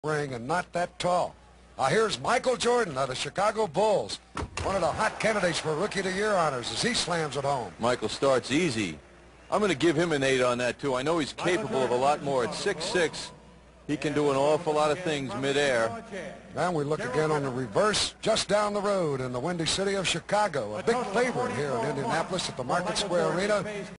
ring and not that tall. Here's Michael Jordan of the Chicago Bulls, one of the hot candidates for Rookie of the Year honors as he slams it home. Michael starts easy. I'm going to give him an 8 on that, too. I know he's capable of a lot more. At 6'6", he can do an awful lot of things midair. And we look again on the reverse, just down the road in the windy city of Chicago, a big favorite here in Indianapolis at the Market Square Arena.